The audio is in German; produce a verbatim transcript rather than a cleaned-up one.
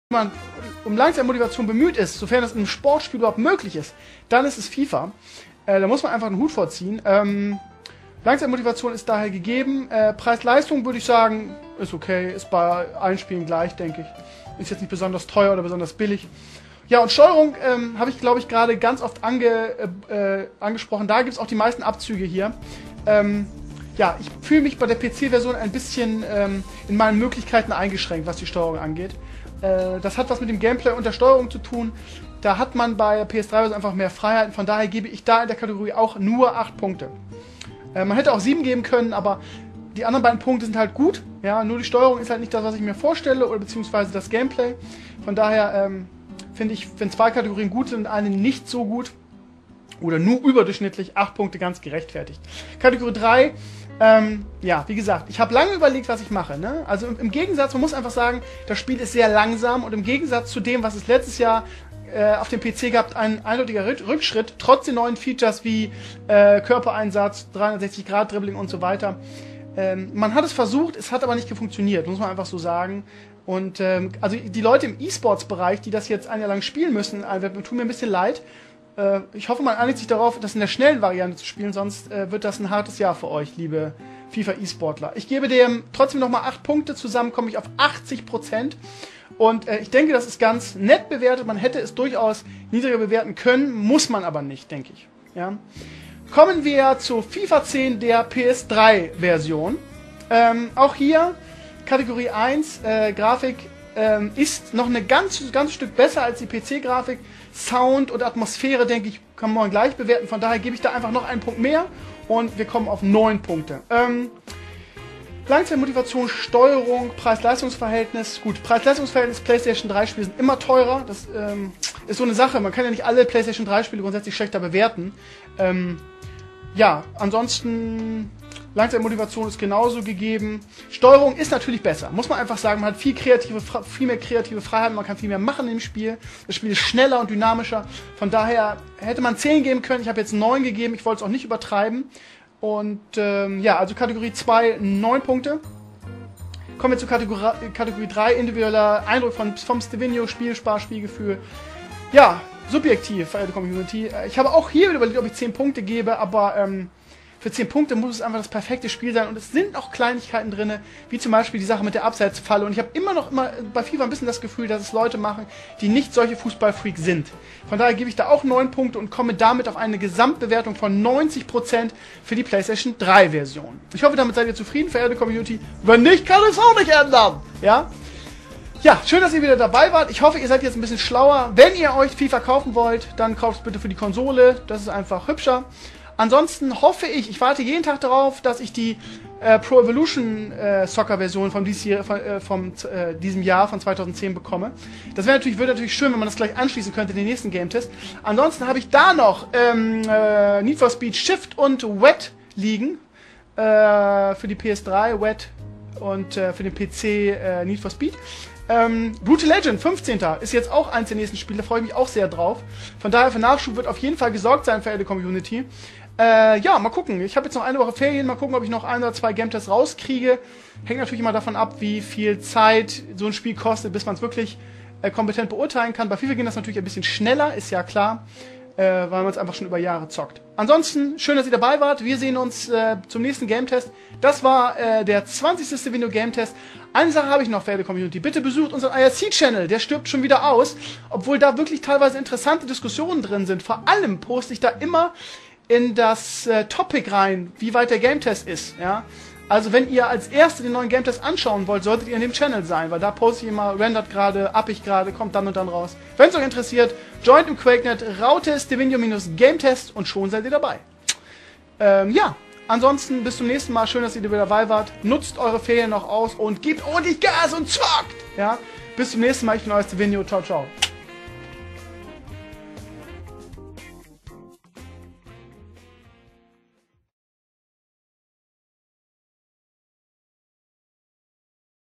man um Langzeitmotivation bemüht ist, sofern das in einem Sportspiel überhaupt möglich ist, dann ist es FIFA. Äh, da muss man einfach einen Hut vorziehen. Ähm, Langzeitmotivation ist daher gegeben. Äh, Preis-Leistung würde ich sagen, ist okay, ist bei allen Spielen gleich, denke ich. Ist jetzt nicht besonders teuer oder besonders billig. Ja, und Steuerung ähm, habe ich, glaube ich, gerade ganz oft ange, äh, angesprochen. Da gibt es auch die meisten Abzüge hier. Ähm, ja, ich fühle mich bei der P C-Version ein bisschen ähm, in meinen Möglichkeiten eingeschränkt, was die Steuerung angeht. Äh, das hat was mit dem Gameplay und der Steuerung zu tun. Da hat man bei der P S drei einfach mehr Freiheiten. Von daher gebe ich da in der Kategorie auch nur acht Punkte. Äh, man hätte auch sieben geben können, aber die anderen beiden Punkte sind halt gut. Ja, nur die Steuerung ist halt nicht das, was ich mir vorstelle, oder beziehungsweise das Gameplay. Von daher ähm, finde ich, wenn zwei Kategorien gut sind und eine nicht so gut oder nur überdurchschnittlich, acht Punkte ganz gerechtfertigt. Kategorie drei, ähm, ja, wie gesagt, ich habe lange überlegt, was ich mache. Ne? Also im, im Gegensatz, man muss einfach sagen, das Spiel ist sehr langsam und im Gegensatz zu dem, was es letztes Jahr äh, auf dem P C gab, ein eindeutiger Rückschritt, trotz den neuen Features wie äh, Körpereinsatz, dreihundertsechzig Grad Dribbling und so weiter. Ähm, man hat es versucht, es hat aber nicht funktioniert, muss man einfach so sagen. Und ähm, also die Leute im E-Sports-Bereich, die das jetzt ein Jahr lang spielen müssen, äh, tun mir ein bisschen leid. Äh, ich hoffe, man einigt sich darauf, das in der schnellen Variante zu spielen, sonst äh, wird das ein hartes Jahr für euch, liebe FIFA-E-Sportler. Ich gebe dem trotzdem nochmal acht Punkte, zusammen komme ich auf achtzig Prozent. Und äh, ich denke, das ist ganz nett bewertet. Man hätte es durchaus niedriger bewerten können, muss man aber nicht, denke ich. Ja. Kommen wir zu FIFA zehn, der P S drei Version. Ähm, auch hier Kategorie eins, äh, Grafik ähm, ist noch ein ganz, ganz Stück besser als die P C-Grafik. Sound und Atmosphäre, denke ich, kann man gleich bewerten. Von daher gebe ich da einfach noch einen Punkt mehr und wir kommen auf neun Punkte. Ähm, Langzeitmotivation, Steuerung, Preis-Leistungs-Verhältnis. Gut, Preis-Leistungs-Verhältnis, PlayStation drei Spiele sind immer teurer. Das ähm, ist so eine Sache. Man kann ja nicht alle PlayStation drei Spiele grundsätzlich schlechter bewerten. Ähm, ja, ansonsten Langzeitmotivation ist genauso gegeben. Steuerung ist natürlich besser, muss man einfach sagen. Man hat viel, kreative, viel mehr kreative Freiheit, man kann viel mehr machen im Spiel. Das Spiel ist schneller und dynamischer. Von daher hätte man zehn geben können. Ich habe jetzt neun gegeben, ich wollte es auch nicht übertreiben. Und ähm, ja, also Kategorie zwei, neun Punkte. Kommen wir zu Kategorie, Kategorie drei, individueller Eindruck von, vom Stevenio, Spielspaß, Spielgefühl. Ja, subjektiv, verehrte Community. Ich habe auch hier überlegt, ob ich zehn Punkte gebe, aber ähm, für zehn Punkte muss es einfach das perfekte Spiel sein und es sind auch Kleinigkeiten drin, wie zum Beispiel die Sache mit der Abseitsfalle und ich habe immer noch immer bei FIFA ein bisschen das Gefühl, dass es Leute machen, die nicht solche Fußballfreaks sind. Von daher gebe ich da auch neun Punkte und komme damit auf eine Gesamtbewertung von neunzig Prozent für die PlayStation drei Version. Ich hoffe, damit seid ihr zufrieden, verehrte Community. Wenn nicht, kann es auch nicht ändern. Ja? Ja, schön, dass ihr wieder dabei wart. Ich hoffe, ihr seid jetzt ein bisschen schlauer. Wenn ihr euch FIFA kaufen wollt, dann kauft es bitte für die Konsole. Das ist einfach hübscher. Ansonsten hoffe ich, ich warte jeden Tag darauf, dass ich die äh, Pro Evolution äh, Soccer Version von, dies hier, von äh, vom, äh, diesem Jahr von zweitausendzehn bekomme. Das wäre natürlich, würde natürlich schön, wenn man das gleich anschließen könnte, den nächsten Game Test. Ansonsten habe ich da noch ähm, äh, Need for Speed Shift und Wet liegen äh, für die P S drei, Wet und äh, für den P C äh, Need for Speed. Ähm, Brutal Legend, fünfzehnten ist jetzt auch eins der nächsten Spiele, da freue ich mich auch sehr drauf. Von daher für Nachschub wird auf jeden Fall gesorgt sein, verehrte Community. Äh, ja, mal gucken. Ich habe jetzt noch eine Woche Ferien, mal gucken, ob ich noch ein oder zwei Game-Tests rauskriege. Hängt natürlich immer davon ab, wie viel Zeit so ein Spiel kostet, bis man es wirklich äh, kompetent beurteilen kann. Bei FIFA geht das natürlich ein bisschen schneller, ist ja klar, äh, weil man es einfach schon über Jahre zockt. Ansonsten, schön, dass ihr dabei wart. Wir sehen uns äh, zum nächsten Game-Test. Das war äh, der zwanzigste Stevenio Game-Test. Eine Sache habe ich noch, verehrte Community. Bitte besucht unseren I R C-Channel. Der stirbt schon wieder aus, obwohl da wirklich teilweise interessante Diskussionen drin sind. Vor allem poste ich da immer in das äh, Topic rein, wie weit der Game-Test ist, ja. Also wenn ihr als Erste den neuen Game-Test anschauen wollt, solltet ihr in dem Channel sein, weil da poste ich immer, rendert gerade, up ich gerade, kommt dann und dann raus. Wenn es euch interessiert, joint im QuakeNet, Raute Stevenio-Game-Test und schon seid ihr dabei. Ähm, ja, ansonsten bis zum nächsten Mal, schön, dass ihr wieder dabei wart, nutzt eure Ferien noch aus und gebt ordentlich Gas und zockt, ja. Bis zum nächsten Mal, ich bin euer Stevenio, ciao, ciao.